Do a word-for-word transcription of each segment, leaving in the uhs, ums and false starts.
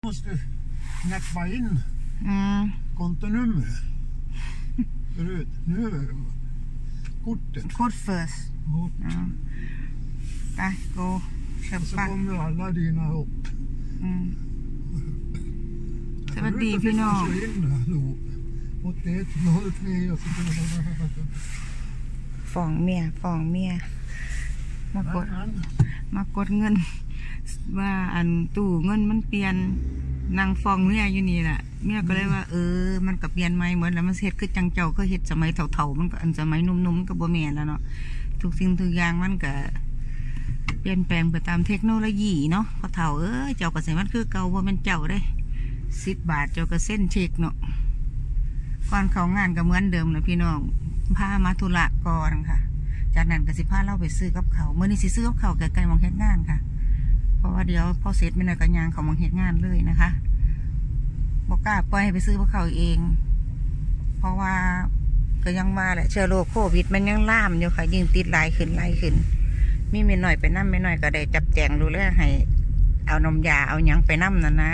måste knäppa in mm. kontonummer. Förut. Nu kortet. Kort först. Kort. Ja. Där, gå. Köpa. Och så kommer alla dina upp. Mm. Så vad det för något? åttioett noll tre och så ฟ้องเมียฟ้องเมียมากดมากดเงินว่าอันตู้เงินมันเปลี่ยนนางฟ้องเมียอยู่นี่แหละเมียก็เลยว่าเออมันก็เปลี่ยนใหม่เหมือนแล้วมันเฮ็ดคือจังเจ้าก็เฮ็ดสมัยเฒ่าๆมันก็อันสมัยหนุ่มๆก็บ่แม่นแล้วเนาะทุกสิ่งทุกอย่างมันก็เปลี่ยนแปลงไปตามเทคโนโลยีเนาะพอเฒ่าเออเจ้าก็สิมันคือเก่าบ่แม่นเจ้าเด้สิบบาทเจ้าก็เส้นเช็คเนาะก่อนเขางานก็เหมือนเดิมนะพี่น้องพามาธุระก่อนค่ะจากนั้นก็สิพาเราไปซื้อกับเขาเมื่อนี้สิซื้อกับเขาใกล้ๆมองเฮ็ดงานค่ะเพราะว่าเดี๋ยวพอเสร็จไม่นานก็ยางเขามองเฮ็ดงานเลยนะคะบอกกล้าปล่อยให้ไปซื้อกับเขาเองเพราะว่าก็ยังมาแหละเชื้อโรคโควิดมันยังล่ามอยู่ค่ะยิ่งติดหลายขึ้นหลายขึ้นมีเมหน่อยไปนั่มเมหน่อยก็ได้จับแจงดูแลให้เอานมยาเอาหยังไปนั่มนั่นนะ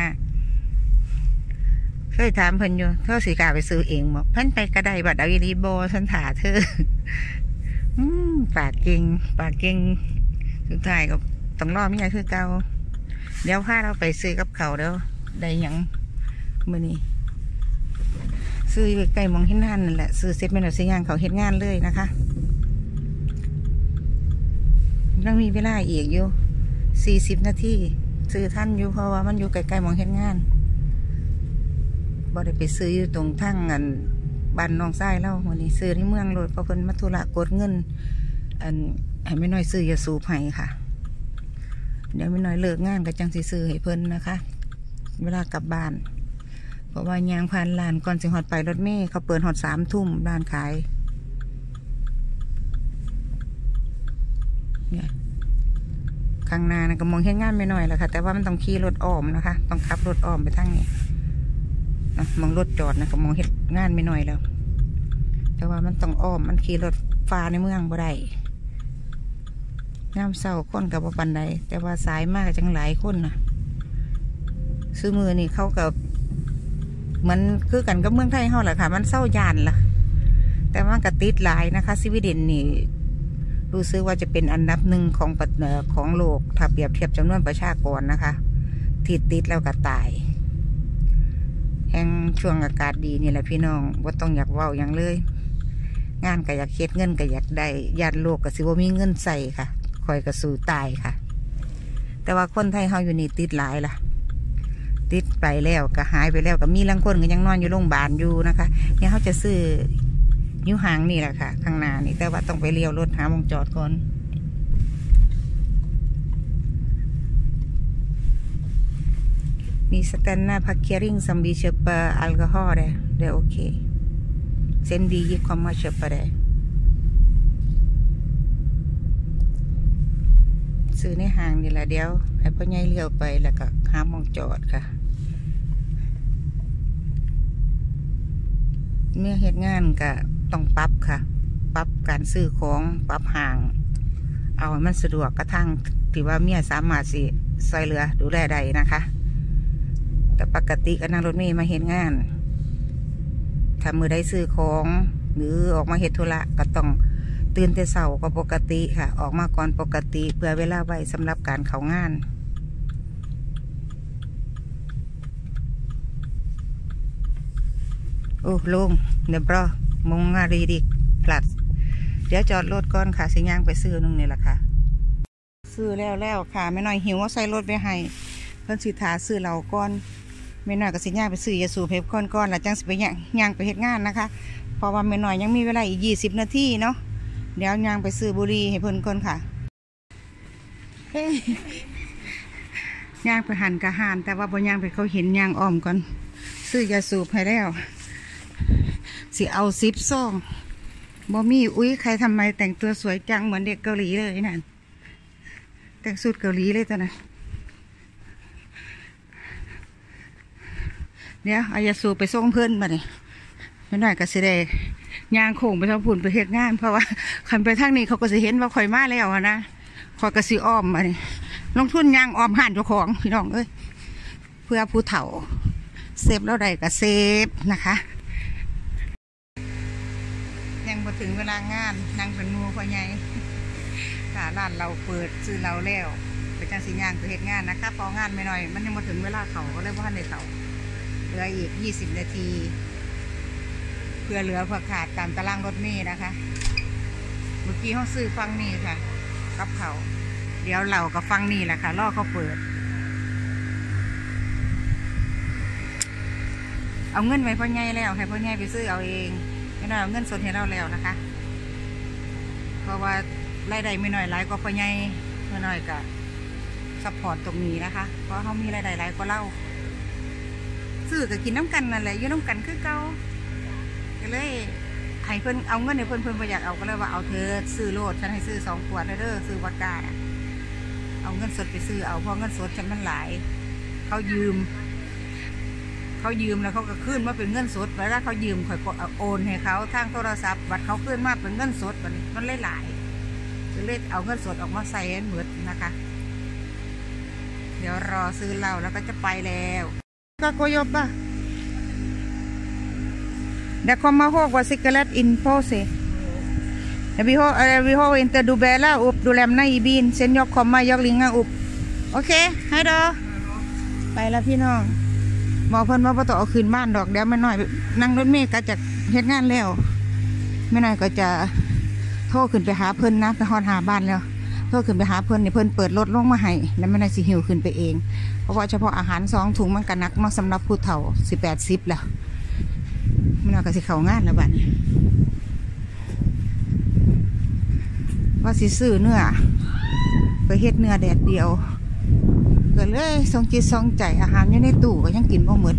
เคยถามเพิ่นอยู่เธอสีกาไปซื้อเองบอกเพิ่นไปกระไดบัดเอาอีรีโบฉันถาเธออืมปากเก่งปากเก่งสุดท้ายก็ต้องรอไม่ใช่คือเก่าเดี๋ยวพาเราไปซื้อกับเขาเดี๋ยวได้ยังมื่อนี้ซื้อใกล้มองเห็นงานนั่นแหละซื้อเซ็ตไม่หน่อยซื้อยางเขาเห็นงานเลยนะคะยังมีเวลาอีกอยู่สี่สิบนาทีซื้อท่านอยู่เพราะว่ามันอยู่ใกล้ๆมองเห็นงานบ่ได้ไปซื้ออยู่ตรงทั้งอันบ้านน้องไส้เล่าวันนี้ซื้อที่เมืองโลดเพราะเพิ่นมัธุระกดเงินอันให้ไม่น้อยซื้อยาสูบให้ค่ะเดี๋ยวไม่น้อยเลิกงานก็จังสิซื้อให้เพิ่นนะคะเวลากลับบ้านเพราะว่ายางผ่านลานก่อนสิฮอดไปรถเมล์เขาเปิดฮอดสามทุ่มร้านขายเนี่ยข้างหน้านะก็มองเห็นงานไม่น้อยแหละค่ะแต่ว่ามันต้องขี่รถอ้อมนะคะต้องขับรถอ้อมไปทางนี้นะมองรถจอดนะก็มองเห็นงานไม่น้อยแล้วแต่ว่ามันต้องอ้อมมันขี่รถฟ้าในเมืองบ่ได้น้ำเศร้าคนกับบ่ปันใดแต่ว่าสายมากจังหลายคนนะซื้อมือนี่เขากับมันคือกันกับเมืองไทยเขาแหละค่ะมันเศร้ายานล่ะแต่มันก็ติดหลายนะคะสวีเดนนี่รู้สึกว่าจะเป็นอันดับหนึ่งของปัตเนอของโลกถ้าเปรียบเทียบจำนวนประชากรนะคะติดติดแล้วก็ตายแห่งช่วงอากาศดีนี่แหละพี่น้องว่าต้องอยากเว้าอย่างเลยงานก็อยากเฮ็ดเงินก็อยากได้ญาติโลกก็สิบ่มีเงินใส่ค่ะคอยกระสู้ตายค่ะแต่ว่าคนไทยเขาอยู่นี่ติดหลายล่ะติดไปแล้วก็หายไปแล้วก็มีบางคนก็ยังนอนอยู่โรงพยาบาลอยู่นะคะเนี่ยเขาจะซื้อนิ้วหางนี่แหละค่ะข้างหน้านี่แต่ว่าต้องไปเลี้ยวรถหาวงจอดก่อนมีสแตนนาพักเคียริงซัมบีเชปอัลกอฮอล์ได้เดี๋ยวโอเคเซนดียี่ความมาเชปได้ซื้อในห้างนี่แหละเดี๋ยวให้พ่อใหญ่เลี้ยวไปแล้วก็หามองจอดค่ะเมื่อเหตุงานก็ต้องปรับค่ะปรับการซื้อของปรับห่างเอาให้มันสะดวกกระทั่งที่ว่าเมียสามารถสิซอยเหลือดูแลได้นะคะแต่ปกติก็นั่งรถเมล์มาเห็นงานถ้ามือได้ซื้อของหรือออกมาเหตุธุระก็ต้องตื่นแต่เช้าก็ปกติค่ะออกมาก่อนปกติเพื่อเวลาไว้สำหรับการเข้างานโอ้ลงเดี๋ยวรอมงงารีดิกพลัดเดี๋ยวจอดรถก่อนค่ะสิย่างไปซื้อนึงนี่แหละค่ะซื้อแล้วแล้วค่ะไม่น้อยหิวว่าใส่รถไปให้เพิ่นสิทาซื้อเราก่อนไม่น้อยก็สิย่างไปซื้อยาสูบเพ็บก้อนก้อนแล้วจังสิไปย่างย่างไปเฮ็ดงานนะคะเพราะว่าไม่น้อยยังมีเวลาอีกยี่สิบนาทีเนาะเดี๋ยวย่างไปซื้อบุหรี่ให้เพิ่นก่อนค่ะเฮ้ยย่างไปหันกะหานแต่ว่าบ่ย่างไปเขาเห็นย่างอ้อมก่อนซื้อยาสูบให้แล้วสิเอาซิปซ่องบ่มีอุ้ยใครทำไมแต่งตัวสวยจังเหมือนเด็กเกาหลีเลยนั่นแต่งสูทเกาหลีเลยตอนนั้นเดี๋ยวเอายาสูบไปส่งเพื่อนมาเนี่ยไม่หน่อยก็สิได้ยางโค้งไปทางผุ่นไปเฮ็ดงานเพราะว่าคันไปทางนี้เขาก็จะเห็นว่าข่อยมาแล้วนะข่อยก็สิอ้อมมาเนี่ยลงทุนยางอ้อมห่านเจ้าของพี่น้องเอ้ยเพื่อผู้เฒ่าเซฟแล้วใดก็เซฟนะคะยังมาถึงเวลางานนั่งเป็นนัวพ่อใหญ่ค่ะร้านเราเปิดซื้อเราแล้วไปจังสีย่างไปเหตุงานนะคะพองานไม่หน่อยมันยังมาถึงเวลาเขาก็เลยว่าในเขาเหลืออีกยี่สิบนาทีเพื่อเหลือเพื่อขาดตามตารางรถเมล์นะคะเมื่อกี้เขาซื้อฟังนี่ค่ะกับเขาเดี๋ยวเรากับฟังนี่แหละค่ะล่อเขาเปิดเอาเงินไว้พ่อใหญ่แล้วให้พ่อใหญ่ไปซื้อเอาเองไม่น้อยเอาเงินสดให้เราแล้วนะคะเพราะว่ารายได้ไม่น้อยหลายก็พ่อใหญ่ไม่น้อยก็ซัพพอร์ตตรงนี้นะคะเพราะเขามีรายได้หลายก็เล่าซื้อกับกินน้ำกันนั่นแหละยืมน้ำกันคือเก่าก็เลยให้เพิ่นเอาเงินให้เพิ่นเพิ่นประหยัดเอาก็เลยว่าเอาเธอซื้อโลดฉันให้ซื้อสองขวดเด้อซื้อวอดก้าเอาเงินสดไปซื้อเอาเพราะเงินสดฉันมันหลายเขายืมเขายืมแล้วเขาก็ขึ้นมาเป็นเงินสดเวลาเขายืมข่อยก็โอนให้เขาทางโทรศัพท์บัตรเขาขึ้นมาเป็นเงินสดมันมันหลายจะเลยเอาเงินสดออกมาใส่เหมือนนะคะเดี๋ยวรอซื้อเหล้าแล้วก็จะไปแล้วก็โกยบป่ะเดี๋ยวคอมมาหกว่าซิกเลตอินโพเซเดี๋ยววิโฮเอ่อวิโฮอินเตอร์ดูเบล่าอุบดูแลมในอีบินเซนยกคอมมายกลิงอ่ะอุบโอเคให้ดอไปแล้วพี่น้องหมอเพิ่นว่าประตูเอาคืนบ้านดอกเดี๋ยวไม่น้อยนั่งรถเมล์ก็จะเฮ็ดงานแล้วไม่น้อยก็จะโทรขึ้นไปหาเพิ่นนะไปฮอดหาบ้านแล้วโทรขึ้นไปหาเพิ่นนี่เพิ่นเปิดรถลงมาให้แล้วไม่น้อยสิหิวขึ้นไปเองเพราะว่าเฉพาะอาหารสองถุงมันก็หนักมากสำหรับผู้เฒ่าสิบแปดสิบแล้วไม่น้อยก็สิเข้างานแล้วบ้านนี้ว่าสิซื้อเนื้อไปเฮ็ดเนื้อแดดเดียวก็เลยทรงจิตทรงใจอาหารอยู่ในตู้ก็ยังกินบ่หมด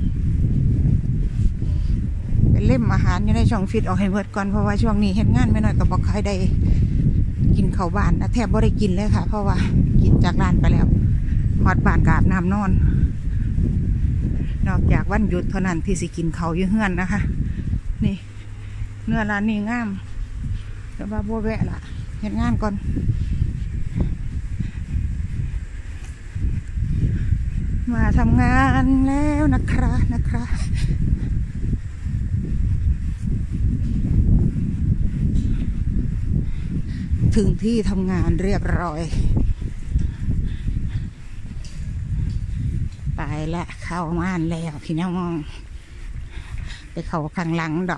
เป็นเล่มอาหารอยู่ในช่องฟิตเอาให้หมดก่อนเพราะว่าช่วงนี้เฮ็ดงานไม่น้อยก็บ่ค่อยได้กินข้าวบ้านนะแทบบ่ได้กินเลยค่ะเพราะว่ากินจากร้านไปแล้วฮอดบ้านกอาบน้ำนอนนอกจากวันหยุดเท่านั้นที่สิกินข้าวอยู่เฮือนนะคะนี่เนื้อร้านนี้งามแต่ว่าบ่แวะล่ะเฮ็ดงานก่อนมาทำงานแล้วนะคะนะคะถึงที่ทำงานเรียบร้อยไปละเข้างานแล้วพี่น้องไปเข้าข้างหลังดอก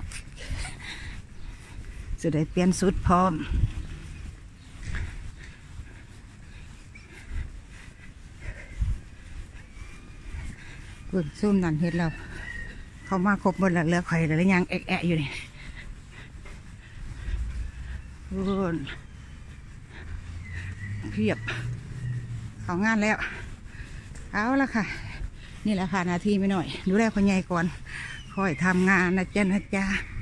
จะได้เปลี่ยนชุดพร้อมกุนซุ่มนั่นเห็ดแล้วเขามาครบหมดแล้วเหลือไข่แล้วยังแอะๆอยู่นี่กุนเพียบเขางานแล้วเอาละค่ะนี่แหละค่ะนาทีไม่หน่อยดูแลคนใหญ่ก่อนคอยทำงานนะจ๊ะนะจ๊ะ